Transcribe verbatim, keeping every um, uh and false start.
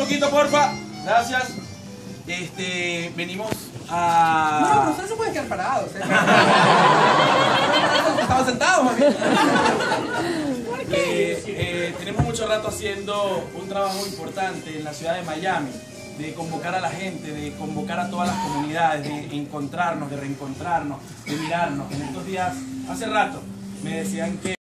poquito, porfa. Gracias. Este, venimos a... No, no, pero ustedes se pueden quedar parados. ¿eh? Estaban sentados, mami. Eh, eh, tenemos mucho rato haciendo un trabajo importante en la ciudad de Miami, de convocar a la gente, de convocar a todas las comunidades, de encontrarnos, de reencontrarnos, de mirarnos. En estos días, hace rato, me decían que